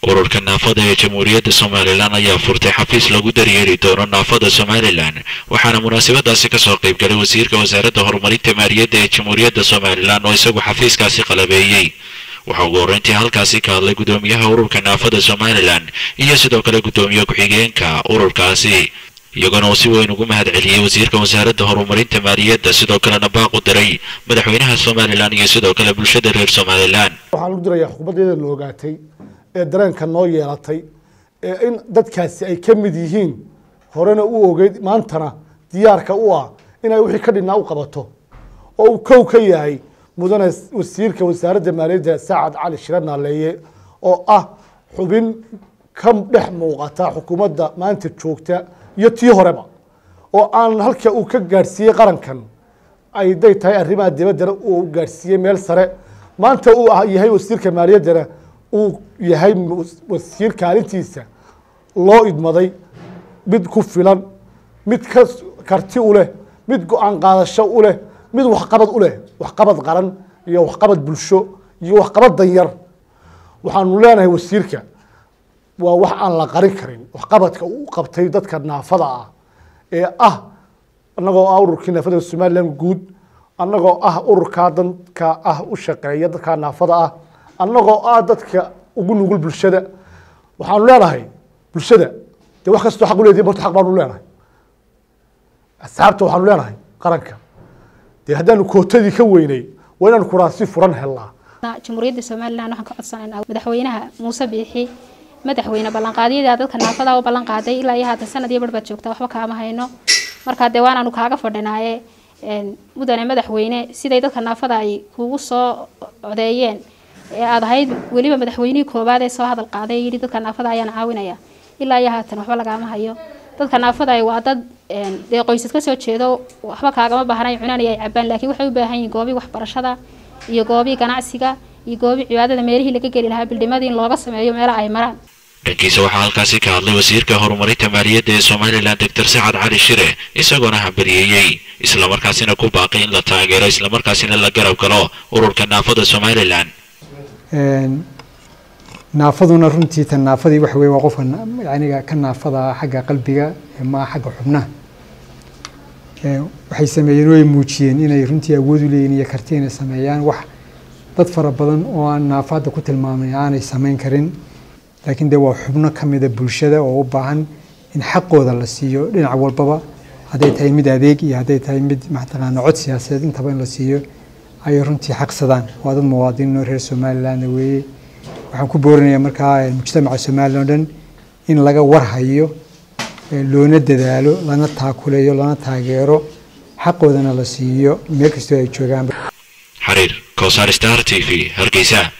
ururka naafada ee Jamhuuriyadda Soomaaliland ayaa furtay xafiis lagu daryeeli doono naafada Soomaaliland waxaana munaasabadaasi ka soo qayb galay wasiirka wasaaradda horumarinta maaliyadda ee Jamhuuriyadda Soomaaliland oo isagu xafiiskaasi qalabeeyay waxa uu horeyntii halkaasi ka hadlay gudoomiyaha ururka naafada Soomaaliland iyo sidoo kale gudoomiyaha ku-xigeenka ururkaasi iyagoo si weyn ugu mahadceliyay wasiirka wasaaradda horumarinta maaliyadda sidoo kalena baaq u diray madaxweynaha Soomaaliland iyo sidoo kale bulshada reer Soomaaliland waxaan u dirayaa xukuumadda loogaatay ee dareenka noo yeelatay ee in dadkaasi ay ka mid yihiin horena u ogeyd maantana diyaarka u ah inay wixii ka dhinaa u qabato oo uu kow ka yahay mudane wasiirka wasaaradda maaliyadda Saacad Cali Shire Naaleeye oo ah xubin ka dhex muuqata xukuumadda maanta joogta iyo tii horeba oo aan halka uu ka gaarsiiyay qarankan ay day tahay arrimaha dibadda uu gaarsiiyay meel sare maanta uu yahay wasiirka maaliyadda uu yahay wasiir kaalintiisa loo idmaday mid ku filan mid ka karti u leh mid go'aan qaadasho u leh mid waxqabad u leh waxqabad qaran iyo waxqabad bulsho iyo waxqabad danyar waxaanu leenahay wasiirka waa wax aan la qarin karin waxqabadka uu qabtay dadka naafada ah ee annagoo ururkii naafada Soomaaliland guud annagoo ururka dadka u shaqeeya dadka naafada annagoo dadka ugu nugul bulshada waxaanu leenahay bulshada wax kasta xaq u leeyahay marka xaq baanu leenahay asxaabta waxaanu leenahay qaranka haddaanu kootadii ka weynay waa inaan kuraasi furan helnaa Jamhuuriyadda Soomaaliland waxaan ka codsanaynaa madaxweynaha Muuse Biixi madaxweyne ballanqaadyada dadka naafada oo ballan qaaday ilaa iyo hadda sanad iyo badbaad joogta waxba kaama hayno marka deewaanaanu kaaga fadhinaaye mudane madaxweyne siday dadka naafada ay kugu soo codeeyeen ee aad ahayd waliba madaxweynihii koobaad ee soo hadal qaaday yiri dadka naafada ayaan caawinaya ilaa iyo haatan waxba lagaama hayo dadka naafada ay waa dad qoysas ka soo jeedo waxba kaagama baahnay cunaan ay cabaan laakiin waxay u baahan yihiin goobi waxbarashada iyo goobi ganacsiga iyo goobi cibaadada meelihii laga geli lahaa bildimadii in looga sameeyo meelo ay maraan dhankiisa waxaa halkaasi ka hadlay wasiirka horumarinta maaliyadda ee Soomaaliland Dr. Saacad Cali Shire isagoona hambalyeeyay isla markaasina ku baaqay in la taageero isla markaasina la garab galo ururka naafada Soomaaliland naafaduna runtii tan naafadii wax weey waa qofka yaaniga ka naafada xagga qalbiga ma xagga xubnaha waxay sameeyeen oo ay muujiyeen inay runtii awood u leeyihiin iyo karti inay sameeyaan wax dad fara badan oo aan naafada ku tilmaamay aanay sameyn karin laakiin waa xubno kamid ah bulshada oo u baahan in xaqooda la siiyo dhinac walbaba haday tahay mid adeeg iyo haday tahay mid maxtaqaana cod siyaasadeed intaba in la siiyo ay runtii xaqsadaan waa dad muwaadiniin reer Soomaaliland weeye waxaan ku boorinayaa markaa mujtamaca Soomaaliland in laga warhayo loona dadaalo lana taakuleeyo lana taageero xaqoodana la siiyo meel kasta ay joogaan xariir Koosar Star TV Hargeysa.